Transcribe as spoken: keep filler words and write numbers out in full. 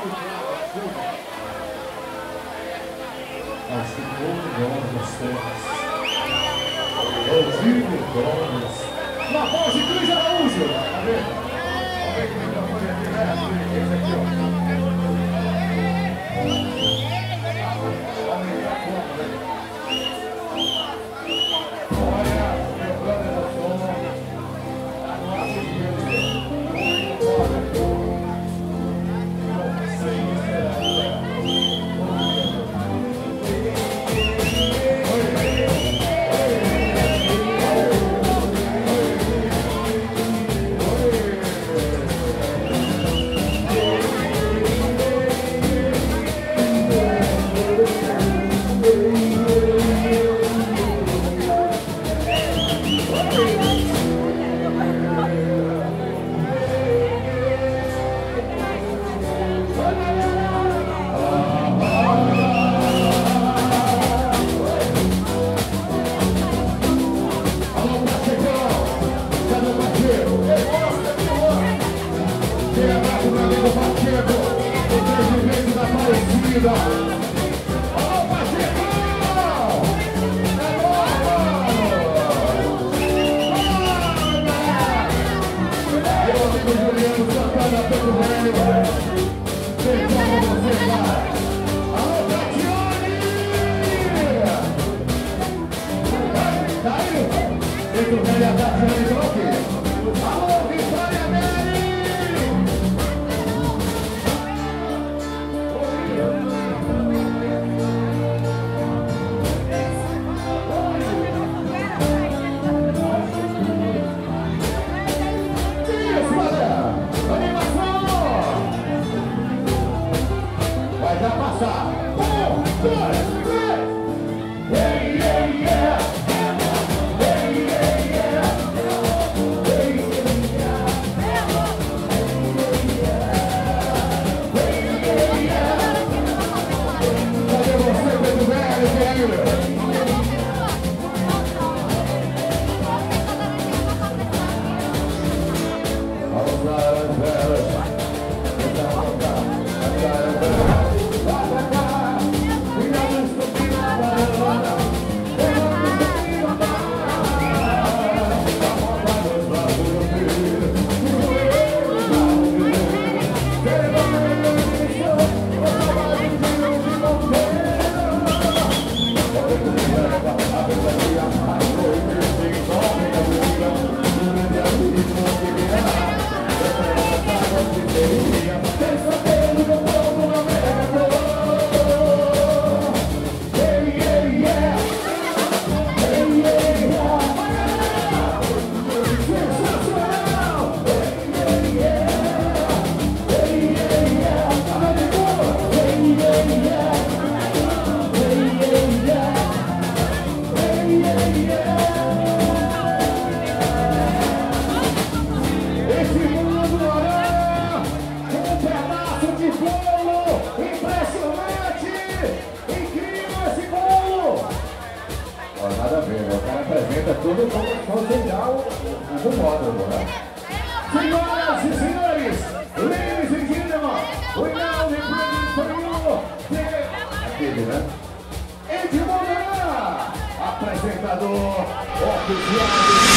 Acho que todo mundo nos tempos. Eu digo donos. Na voz de Cris Araújo. Tá vendo? Olha aí que o microfone aqui, né? Esse aqui, ó. Tudo como considerar o, o módulo, né? Senhoras e senhores, ladies and gentlemen, we now represent for you aquele, né? Edmundo, apresentador oficial.